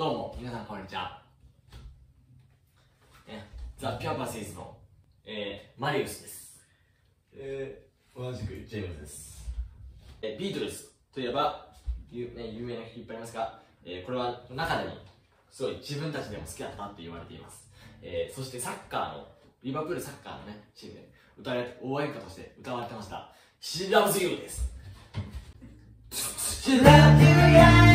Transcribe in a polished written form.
どうも、皆さんこんにちは。ザ・ピュアパシーズの、マリウスです。 同じくジェームズです。 ビートルズといえば、有名な人いっぱいいますが、これは中でもすごい自分たちでも好きだったって言われています。そしてサッカーの、リバプールサッカーのね、チームで応援歌として歌われてました。She loves you です。She loves you, yeah!